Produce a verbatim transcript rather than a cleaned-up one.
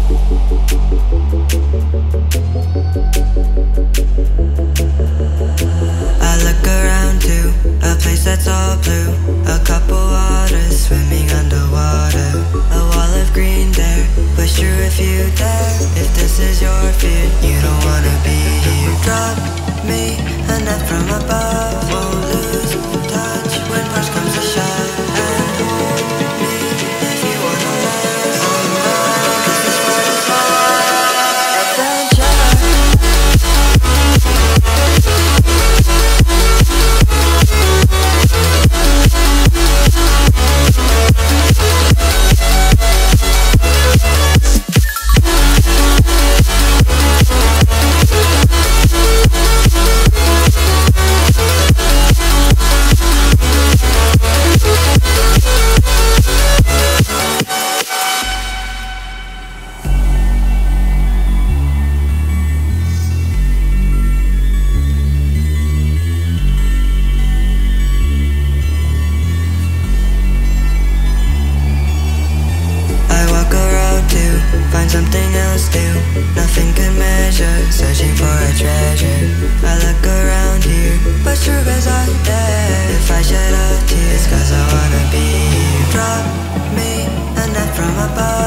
I look around to a place that's all blue, a couple waters swimming underwater, a wall of green there, push through if you dare. If this is your fear, you don't wanna be here. Drop me a net from above, won't lose touch when push comes to shove, and hold me if you wanna last. Oh no, 'cause this world is hard. Adventure. Find something else new, nothing can measure, searching for a treasure. I look around here, but true as I dare. If I shed a tear, it's 'cause I wanna be here. Drop me a net from above.